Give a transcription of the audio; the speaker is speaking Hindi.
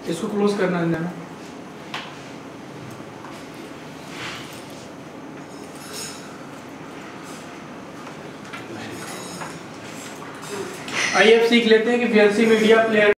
इसको क्लोज करना देना। आइए अब सीख लेते हैं कि वीएलसी मीडिया प्लेयर